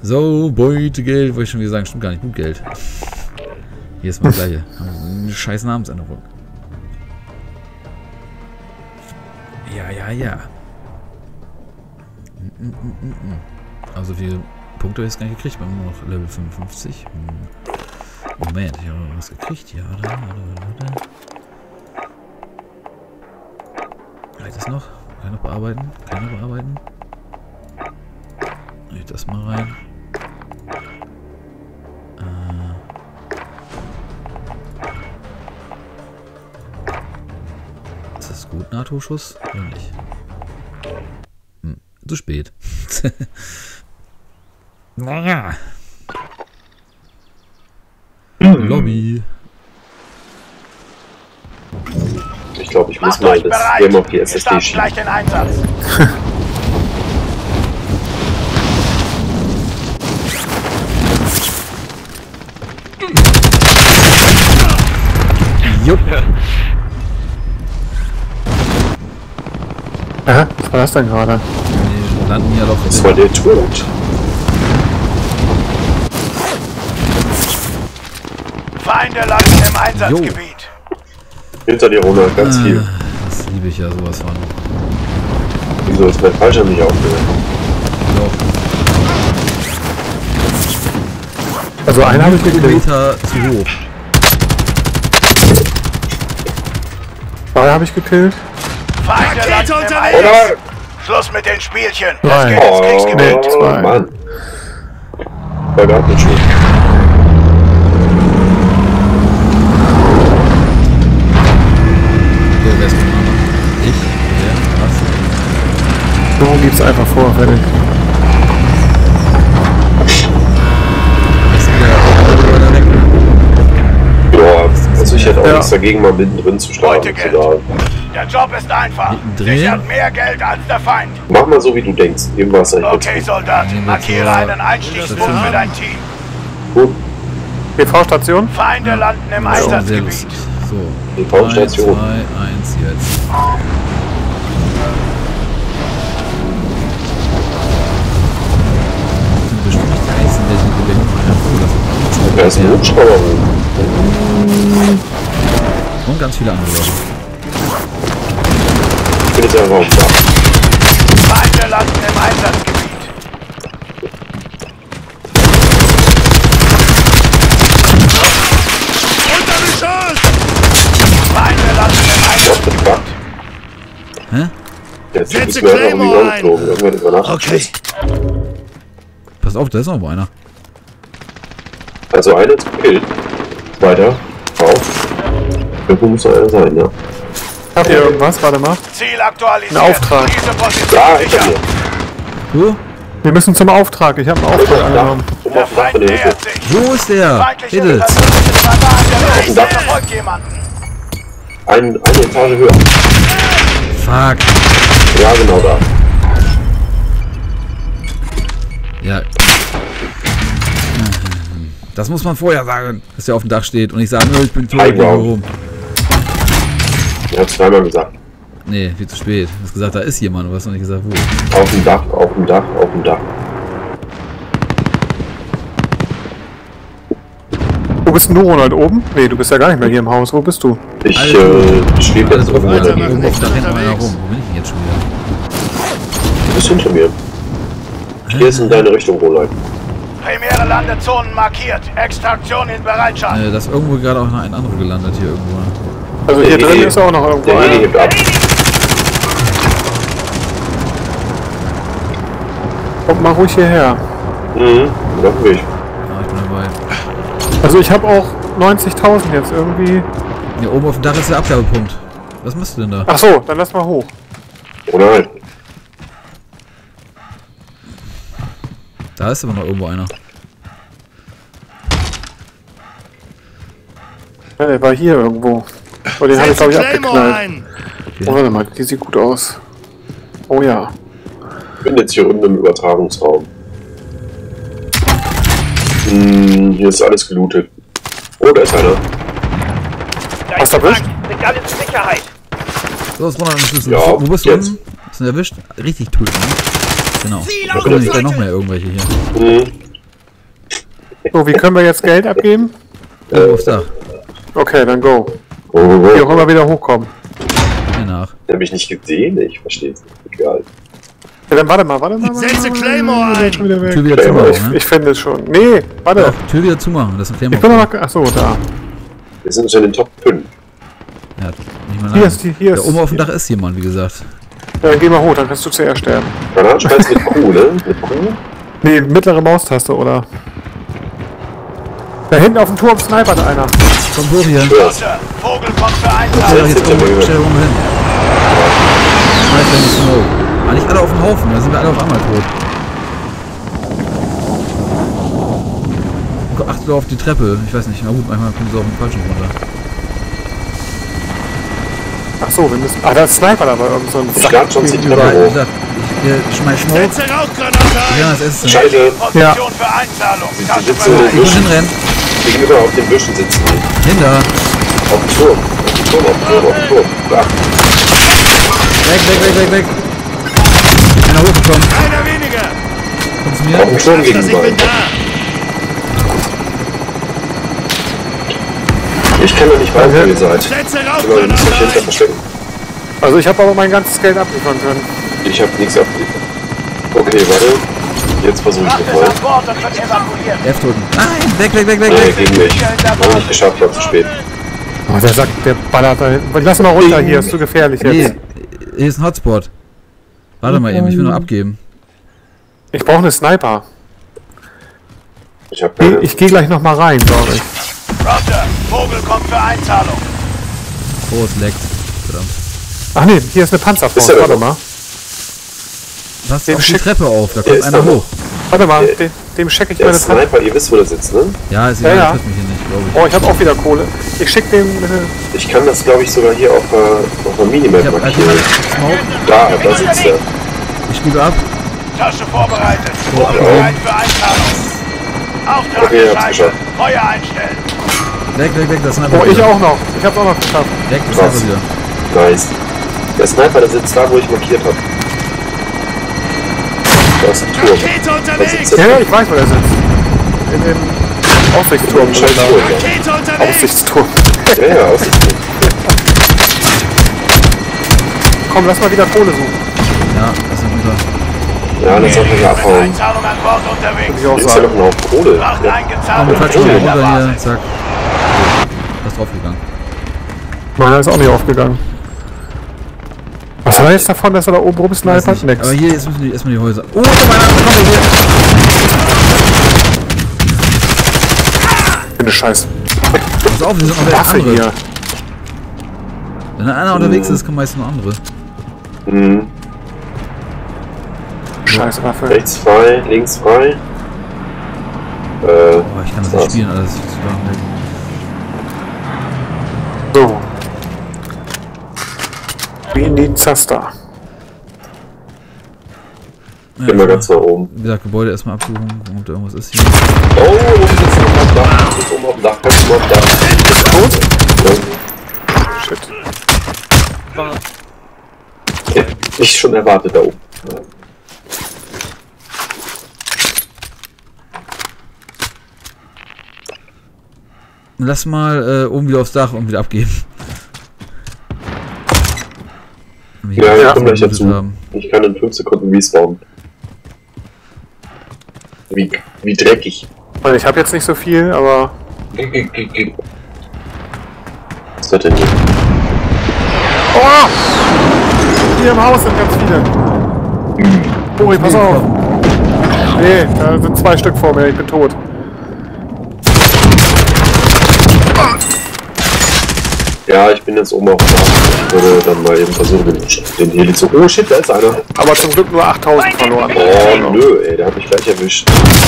So, Beutegeld, wollte ich schon wieder sagen, stimmt gar nicht, gut Geld. Hier ist mal das gleiche. Eine scheiß Namensänderung. Ja. Also viele Punkte habe ich jetzt gar nicht gekriegt, wir haben nur noch Level 55. Moment, ich habe noch was gekriegt hier, oder? Warte. Vielleicht das noch? Kann ich noch bearbeiten? Kann ich noch bearbeiten? Ich das mal rein. Ist das gut, NATO-Schuss? Oder nicht? Zu spät. Naja. Lobby. Ich glaube, ich muss mal das Game auf die SSD schieben. Gleich den Einsatz. Jupp. Was war das denn gerade? Wir landen ja doch. Das war der Tod. Feinde landen im Einsatzgebiet. Hinter dir, Ronald, ganz viel. Das liebe ich ja sowas von. Wieso ist mein Fallschirm nicht aufgehört? Doch. Also einen habe ich gekillt. Meter zu hoch. Zwei habe ich gekillt. Feinde landen im Oder? Einsatz. Schluss mit den Spielchen. Es Nein. geht ins Kriegsgebiet. Nee, zwei. Mann. War gar nicht schön. So, wer ist denn noch? Ich? Der? Was? So geht's einfach vor, fertig. Ist wieder weg. Ja, also ich hätte auch nichts dagegen, mal mittendrin zu starten. Beutegeld. Der Job ist einfach. Mittendrin? Sichert mehr Geld als der Feind. Mach mal so, wie du denkst. Irgendwas sag ich Okay, jetzt. Soldat. Markiere einen Einstiegspunkt für dein Team. Gut, PV-Station? Feinde landen im Sehr Einsatzgebiet. lustig. So. Die V-Station. 3, 2, 1 jetzt. Das sind bestimmt nicht die Einzigen, die sind gewinnen. Da ist ein Hubschrauber oben. Und ganz viele andere Leute. Ich bin jetzt einfach auf dem Dach. Feinde landen im Einsatzgebiet. Feinde landen im Ich hab Einsatzgebiet. den Bug. Hä? Der Typ ist mir einfach um die Ohren geflogen. Irgendwann über Nacht. Okay. Pass auf, da ist noch wo einer. Also eine ist gekillt. Weiter. Auf. Irgendwo muss noch einer sein, ja. Habt ihr irgendwas? Warte mal. Ziel aktualisiert. Ein Auftrag. Diese Position Da, hinter sicher. mir. Wo? Wir müssen zum Auftrag. Ich habe einen Auftrag Da. angenommen. Oben Der auf dem Dach Feind von der Hütte. nähert sich. Wo ist der? Feindliche Edels. persönliche Radar der dem Dach. Luft verfolgt jemanden. Eine Etage höher. Fuck. Ja, genau da. Ja. Das muss man vorher sagen, dass der auf dem Dach steht und nicht sagen, oh, ich bin tot. High ich bin ground. rum. Ich hab's zweimal gesagt. Nee, viel zu spät. Du hast gesagt, da ist jemand, du hast noch nicht gesagt, wo. Auf dem Dach, auf dem Dach, auf dem Dach. Wo bist denn du, Ronald? Oben? Nee, du bist ja gar nicht mehr hier im Haus. Wo bist du? Ich Alles schwebe Alles jetzt drauf irgendwo ein, dagegen. irgendwo auf da hinten einer rum. Wo bin ich denn jetzt schon wieder? Du bist hinter mir. Hier ist in deine Richtung, Roland. Primäre Landezonen markiert. Extraktion in Bereitschaft. Da ist irgendwo gerade auch noch ein anderer gelandet hier irgendwo. Also hier Der drin Heli- ist auch noch irgendwo Der Heli einer. hebt ab. Kommt mal ruhig hierher. Mhm, auf dem Weg. Ja, ich bin dabei. Also ich habe auch 90.000 jetzt irgendwie. Hier oben auf dem Dach ist der Abgabepunkt. Was machst du denn da? Ach so, dann lass mal hoch. Roland, Da ist aber noch irgendwo einer. Ja, der war hier irgendwo. Oh, den habe ich glaube ich abgeknallt. Okay. Oh, warte mal, die sieht gut aus. Oh ja. ich bin jetzt hier unten im Übertragungsraum. Hier ist alles gelootet. Oh, da ist einer. Hast du erwischt? Sind alle in Sicherheit. So, ist Ronald am Schlüssel. Ja, Wo bist du jetzt. unten? Hast du ihn erwischt? Richtig töten. Ne? Genau. Da auf kommen nämlich der gleich noch mehr irgendwelche hier. Mhm. So, wie können wir jetzt Geld abgeben? Aufs Dach. Okay, dann go. Oh, Wie auch oh. immer wieder hochkommen. Hier nach. Der hat mich nicht gesehen, ich verstehe es nicht. Egal. Ja, dann warte mal. Setze Claymore ein! Tür wieder Ja, zumachen, ne? Ich finde es schon. Nee, warte. Doch, Tür wieder zumachen, das ist ein Ich bin Claymore. noch mal. Achso, da. Wir sind schon in den Top 5. Ja, nicht mal Hier lang. ist die. Hier Da ist. oben auf dem Dach ist jemand, wie gesagt. Ja, dann geh mal hoch, dann kannst du zuerst sterben. Granatschmeiß mit Q, ne? Mit Q? Nee, mittlere Maustaste, oder? Da hinten auf dem Turm snipert einer. Komm hoch hier. Roger, Vogel kommt für Stell doch Einsatz. jetzt oben, stell oben hin. Schmeiß in die Smoke. Ah, nicht alle auf dem Haufen, da sind wir alle auf einmal tot. Achtet doch auf die Treppe. Ich weiß nicht, na gut, manchmal kommen sie auf den falschen runter. Achso, wir müssen. Ah, da ist Sniper dabei, irgend so ein Ich lade schon die gegenüber. Treppe Wie hoch. gesagt, ich schmeiß Smoke. Setze Rauchgranate Ja, ein! das Essen. Scheiße, Position für Einzahlung. die Tasche sitzen bereit. in den Ich muss Büschen. hinrennen. Gegenüber auf den Büschen sitzen die. Hinter. Auf dem Turm. Auf dem Turm, auf dem Turm, auf dem Turm. Da. Weg. Einer hochgekommen. Einer weniger! Komm zu Auf mir. dem Turm Lass das, ich gegenüber. bin da! Ich kann doch nicht weiter, wo ihr seid. Setze Genau, ihr müsst euch Rauchgranate hinter ein! verstecken. Also ich habe aber mein ganzes Geld abliefern können. Ich hab nichts abgeliefert. Okay, warte. Jetzt versuche ich Macht es nochmal. an Bord und wird evakuiert. F drücken. Nein, weg. Nee, gegen mich. Hab nicht geschafft, war zu spät. Oh, der sagt, der ballert da hinten. Lass mal runter hier, ist zu gefährlich Nee, jetzt. hier ist ein Hotspot. Warte mal eben, ich will noch abgeben. Ich brauche eine Sniper. Ich hab keine. Ich gehe gleich noch mal rein, glaube ich. Roger, Vogel kommt für Einzahlung. Oh, es leckt. Verdammt. Ach nee, hier ist eine Ist Panzerfaust. er da Warte noch? mal. Passt Den auf die schick- Treppe auf, da Der kommt ist einer da noch. hoch. Warte mal, dem schicke ich Der meine Panzer. Sniper, ihr wisst, wo der sitzt, ne? Ja, ist Ja, egal, ja. der trifft mich hier nicht, glaube ich. Oh, ich habe auch wieder Kohle. Ich schicke dem. Ich kann das, glaube ich, sogar hier auf der Minimap Ich hab halt markieren. jemand Smoke, Da sitzt er. ich schiebe ab. Tasche vorbereitet. So, Vogel abgehoben. bereit für Einzahlung. Auftrag Okay, hab's geschaltet. geschafft. Feuer einstellen. Weg, das Sniper Oh, ich wieder. auch noch. Ich hab's auch noch geschafft. Weg, das Krass. Sniper wieder. Nice. Der Sniper, der sitzt da, wo ich markiert habe. Da ist ein Turm. Rakete Da unterwegs! sitzt Ja, er. ja, ich weiß, wo er sitzt. In dem Aussichtsturm. Scheiß oder? Turm, Rakete unterwegs! Aussichtsturm. ja, Aussichtsturm. Komm, lass mal wieder Kohle suchen. Ja, das ist unser. Ja, dann sollten wir hier Mit abhauen. Einzahlung an Bord unterwegs. Würde ich auch Hier ist ja noch sagen. ein Haufen Kohle. Macht Ja. eingezahlt Komm, und falsch rum, Ziel in der runter hier, Basis. zack. Da ist draufgegangen. Meiner ist auch nicht aufgegangen. Was war jetzt davon, dass er da oben Weiß rumsnipert? nicht. Nix. Aber hier jetzt müssen die erstmal die Häuser. Oh, da war einer, komm hier. Bin ne Scheiß. Pass auf, wir sind noch Waffe andere. hier. Wenn da einer unterwegs ist, kommen meistens noch andere. Mhm. Scheiß Waffe. Rechts frei, links frei. Oh, ich kann das nicht Was? spielen, alles zu lang. So. We need Zaster. Ja, Gehen wir ganz nach oben. wie gesagt, Gebäude erstmal absuchen, gucken, ob da irgendwas ist hier. Oh, oben sitzt oben auf dem Dach. Sitzt oben auf dem Dach. Kannst du mal auf dem Dach. Ist tot? Ja. Shit. Ja, ich schon erwartet da oben. Lass mal oben wieder aufs Dach und wieder abgeben. Wenn wir Ja, hier ich komme gleich gelootet dazu. haben. Ich kann in 5 Sekunden respawnen. Wie dreckig. Also ich habe jetzt nicht so viel, aber Was wird denn hier? oh! Hier im Haus sind ganz viele. Bori, pass auf. Nee, da sind 2 Stück vor mir, ich bin tot. Ja, ich bin jetzt oben auf dem Dach. Ich würde dann mal eben versuchen, den Heli zu... Oh shit, da ist einer. Aber zum Glück nur 8000 verloren. Oh nö, ey, der hat mich gleich erwischt.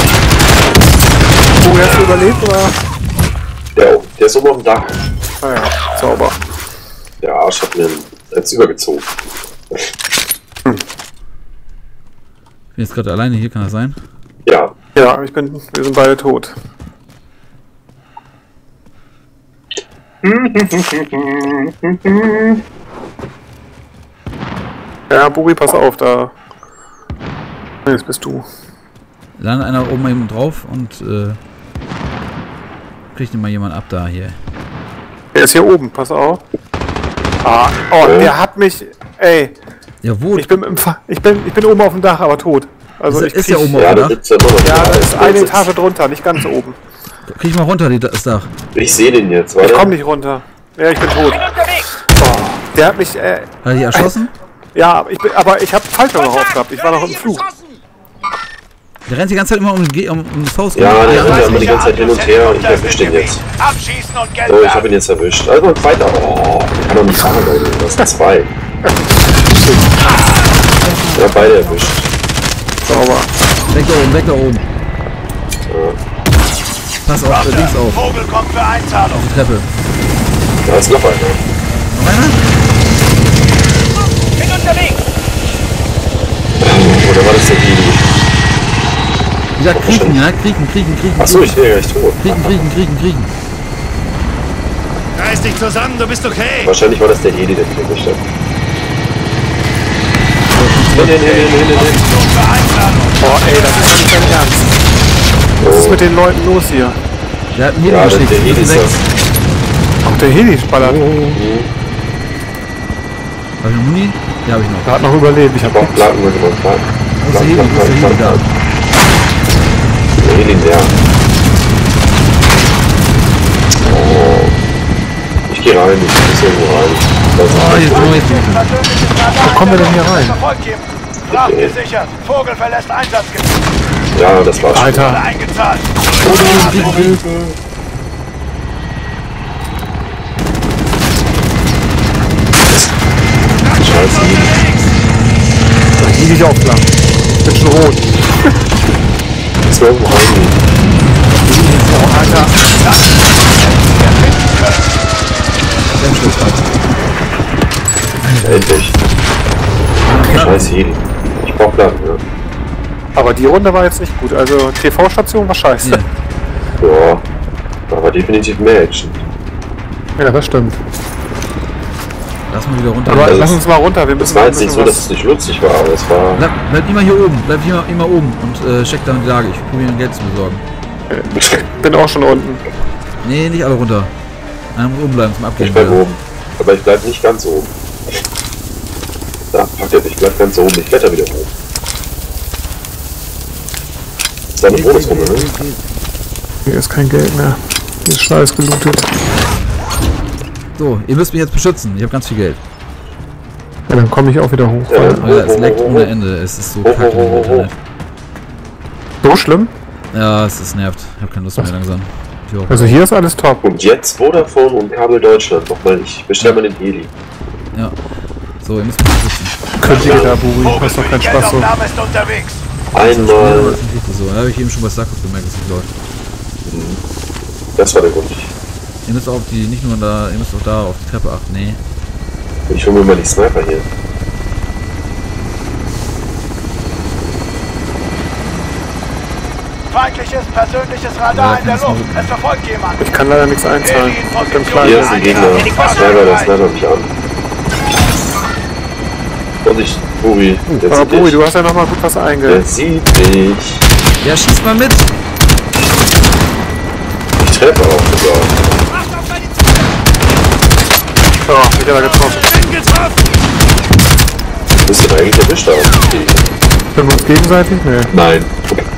Bori, hast du überlebt oder? Der ist oben auf dem Dach. Naja, sauber. Der Arsch hat mir jetzt übergezogen. Ich bin jetzt gerade alleine hier, kann das sein? Ja, Ja, wir sind beide tot. Ja, Buri, pass auf, da. Jetzt bist du. Landet einer oben eben drauf und Kriegt mal jemand ab da hier. Der ist hier oben, pass auf. Ah, oh, der hat mich. Ey, Ja, wo? ich bin oben auf dem Dach, aber tot. Also ich ist ja krieg- oben Ja, auf dem da Dach. sitzt er immer noch. Ja, da ist eine Etage drunter, nicht ganz oben. Krieg ich mal runter, das Dach. Ich sehe den jetzt, Ich komm warte. nicht runter. Ja, ich bin tot. Oh, der hat mich. Hat er dich erschossen? Ja, aber ich hab Fallschirm noch aufgehabt. Ich war noch im Flug. Der rennt die ganze Zeit immer um das Haus. Ja, der rennt ja weiß immer die nicht. ganze Zeit hin und her und ich erwisch den jetzt. Abschießen und Geld So, ich werfen. habe ihn jetzt erwischt. Also ein zweiter. Oh, der kann doch nicht fahren, Leute. Das sind zwei. Ja, beide erwischt. Sauber. Weg da oben. Pass auf, links auf. Vogel kommt für Einzahlung. Die Treppe. Da ist noch einer. Noch einer? Bin unterwegs. Oder war das der Heli? Wieder kriechen, ja? Kriechen. Achso, ich wäre gleich tot. Kriegen. Reiß dich zusammen, du bist okay. Wahrscheinlich war das der Heli, der mich erwischt hat. Nee. Position für Einzahlung. Oh, ey, das ist nicht dein Ernst. Was ist mit den Leuten los hier? Der hat einen Heli Ja, geschickt. der Heli ist Weg. das. Ach, der Heli ballert. Hab ich noch Muni? Ja, hab ich noch. Der hat noch überlebt. Ich hab Auch Platten mitgebracht. Wo ist der Heli da? Der Heli leer. Oh. Ich geh rein, ich muss irgendwo rein. Oh, jetzt bin ich. Wo kommen wir denn hier rein? Erfolg geben. Fracht gesichert. Vogel verlässt Einsatzgebiet. Ja, das war's schon. Alter. Eingezahlt. Scheiße. Da hielt ich auch lang. Ich bin schon rot. Ist mir irgendwo rein. Oh, Alter. Endlich. Scheiß Heli. Ich brauch Platten, ja. Aber die Runde war jetzt nicht gut. Also TV-Station war scheiße. Ja. Ja. Aber definitiv mehr Action. Ja, das stimmt. Lass mal wieder runter. Aber Also lass uns mal runter. Wir Das müssen war ein jetzt nicht bisschen so, dass es nicht lustig war, aber es war. Bleib immer hier oben. Bleib immer oben und check dann die Lage. Ich probiere Geld zu besorgen. bin auch schon unten. Nee, nicht alle runter. Einer muss oben bleiben zum Abgehen. Ich bleib oben. Aber ich bleib nicht ganz oben. Da, fuck it, ich bleib ganz oben. Ich kletter wieder hoch. Das ist eine Bonusrunde, ne? Hier ist kein Geld mehr. Hier ist Scheiß gelootet. So, ihr müsst mich jetzt beschützen. Ich habe ganz viel Geld. Ja, dann komme ich auch wieder hoch. Ja, Oh ja, es leckt ohne Ende. Es ist so kacke im Internet. So schlimm? Ja, es nervt. Ich habe keine Lust mehr langsam. Ich auch. Also hier ist alles top. Und jetzt Vodafone und Kabel Deutschland. Nochmal, ich bestell mal den Heli. Ja. So, ihr müsst mich beschützen. Könnt ihr da, Buri? Vogel Das ist doch für kein die Spaß so. Geldaufnahme ist unterwegs. Ja, aber Einmal. das ist nicht so. Da habe ich eben schon bei Starcraft gemerkt, dass es nicht läuft. Das war der Grund. Ihr müsst auch nicht nur da, ihr müsst auch da auf die Treppe achten. Nee. Ich hol mir mal die Sniper hier. Feindliches persönliches Ja, Radar in der kannst du Luft. mal- Es verfolgt jemand. Ich kann leider nichts einzahlen. Heli in Ich bin Position. klein. Hier ist ein Gegner. Der Sniper mich an. Vorsicht, Buri. Der Aber sieht Buri, dich. du hast ja nochmal gut was Der einge... sieht dich. Ja, schießt mal mit! Ich treffe auch sogar. Oh, mich hat er getroffen. Du bist denn eigentlich erwischt haben? Können wir uns gegenseitig? Nee. Nein.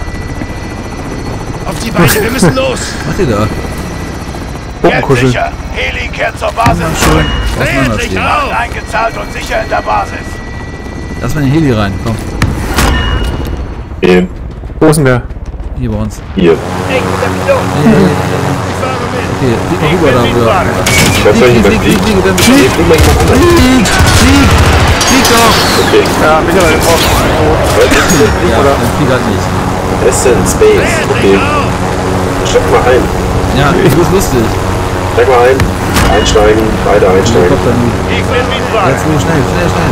Auf die Beine, wir müssen los. Was macht ihr da? Geld Puppenkuschel. sicher. Heli kehrt zur Basis zurück. Auseinanderziehen. Fracht eingezahlt und sicher in der Basis. Lass mal in den Heli rein, komm. Okay, Wo ist denn der? Hier bei uns. hier. Okay, flieg mal rüber da. Rüber. Ich weiß gar nicht, wer fliegt. Flieg, dann Nee, flieg mal jemand anders. flieg doch! Okay. Ja, mich hat er getroffen. Ja, Oder? dann flieg halt nicht. Es ist in Space. Okay. Steig mal ein. Ja, du bist lustig. Steig mal ein. Einsteigen. Beide einsteigen. Helikopter nur. Ich bin Mietwagen. Jetzt nur schnell.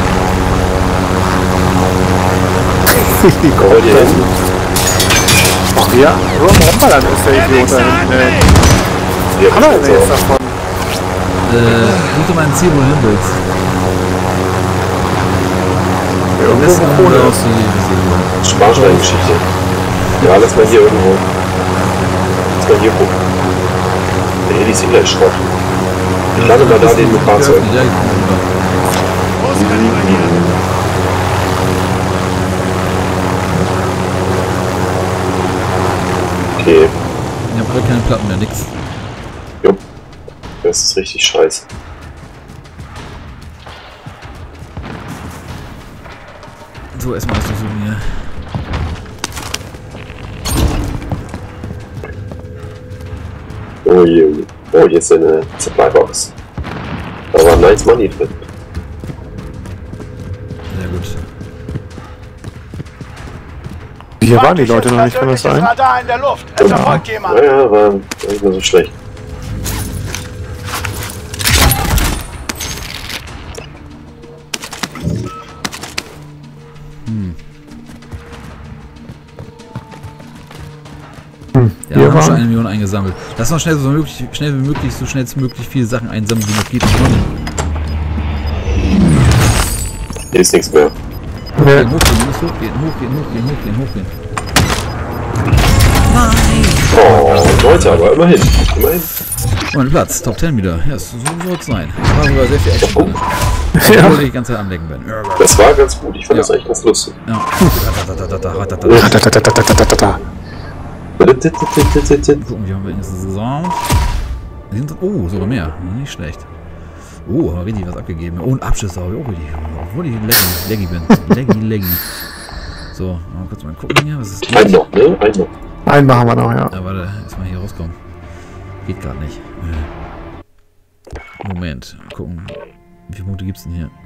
Hol dir hin. Ach ja, nur am Rumballern ist der Idiot da hinten. Hier, Kann er denn jetzt auf. davon? Such dir mal ein Ziel, wo du hin willst. Irgendwo, Westen wo Kohle aus ist. Oh, Sparschwein-Geschichte. Ja, lass mal hier irgendwo. Lass mal hier gucken. Nee, die sind gleich Schrott. Ich lande mal da neben dem Fahrzeug. Ja, Okay. wir haben alle keine Platten mehr, nix. Jupp. Das ist richtig scheiße. So, erstmal alles versuchen hier. Oh je. Oh, hier ist eine Supply-Box. Da war nice Money drin. Sehr gut. Hier waren die Leute noch nicht, kann das sein? Radar in der Luft. Es verfolgt jemand. Naja, war nicht mehr so schlecht. Ja, wir haben schon 1 Million eingesammelt. Lass mal schnell wie möglich viele Sachen einsammeln, wie noch geht. Hier ist nichts mehr. Hochgehen, hochgehen. Oh, Leute, aber immerhin. Immerhin. Oh, ein Platz, Top 10 wieder. Ja, so soll es sein. War sogar sehr viel Action drin. Ja. Obwohl ich die ganze Zeit am Lenken bin. Das war ganz gut. Ich fand das eigentlich ganz lustig. Ja. Gucken, wie haben wir wenigstens Sound. Oh, sogar mehr. Nicht schlecht. Oh, haben wir richtig was abgegeben. Oh, ein Abschuss habe ich auch richtig. Obwohl ich laggy bin. Laggy. So, mal kurz mal gucken hier, was es geht. Einen noch, ne? Einen noch. Einen machen wir noch, ja. Ja, warte, erstmal hier rauskommen. Geht gerade nicht. Moment, mal gucken. Wie viele Punkte gibt's denn hier?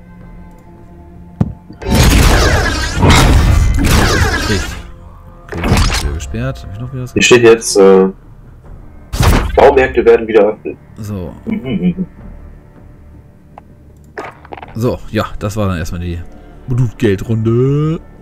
Kriegt. Okay, das ist wieder gesperrt. Hab ich noch wieder was? Hier steht jetzt, Baumärkte werden wieder öffnen. So. So, ja, das war dann erstmal die Blutgeldrunde.